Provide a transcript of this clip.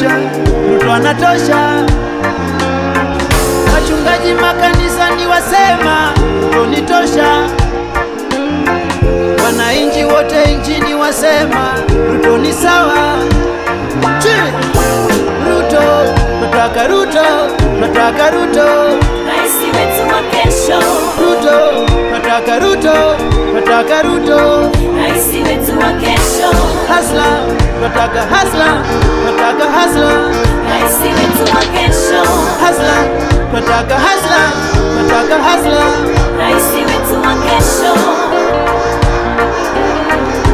anatosha, Ruto anatosha. Wachungaji makanisani wasema Ruto ni tosha. Wananchi wote nchini wasema Ruto ni sawa. Ruto, nataka Ruto, nataka Ruto, rais wetu wa kesho. Ruto, nataka Ruto, nataka Ruto, rais wetu wa kesho. Hasla, nataka hasla, nataka hasla, rais wetu wa kesho. hasla, nataka hasla, nataka hasla, rais wetu wa kesho.